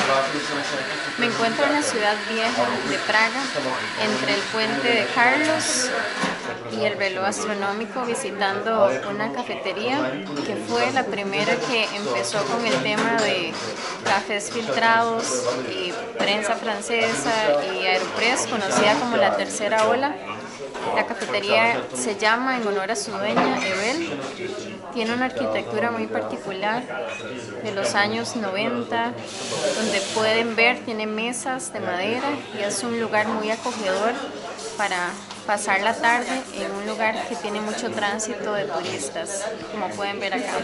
Me encuentro en la ciudad vieja de Praga, entre el puente de Carlos y el reloj astronómico, visitando una cafetería que fue la primera que empezó con el tema de cafés filtrados y prensa francesa y Aeropress, conocida como la tercera ola. La cafetería se llama en honor a su dueña, Ebel. Tiene una arquitectura muy particular de los años 90, donde pueden ver, tiene mesas de madera y es un lugar muy acogedor para pasar la tarde en un lugar que tiene mucho tránsito de turistas, como pueden ver acá.